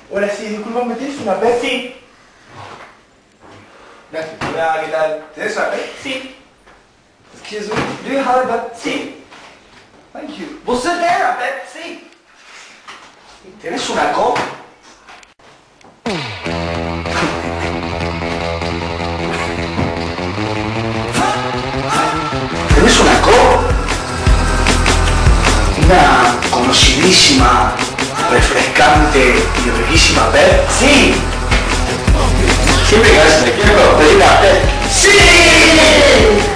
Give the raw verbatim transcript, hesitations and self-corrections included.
Hola, sí, disculpa, ¿me tienes una Pepsi? Sí. Gracias. Hola, ¿qué tal? ¿Tienes una Pepsi? Sí. Excuse me, do you have a Pepsi? Sí. Thank you. ¿Você tem a Pepsi? ¿Tienes una Coke? ¿Tienes una Coke? Una conocidísima, refrescante y riquísima Pepsi. Siempre que haces el quiero pedir una Pepsi. ¡Sí!